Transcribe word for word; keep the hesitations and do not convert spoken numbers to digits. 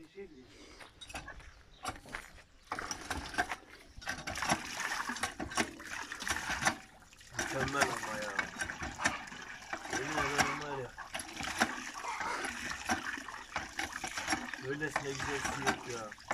Mükemmel ama ya. Benim adamım var ya. Böylesine güzel su yok ya.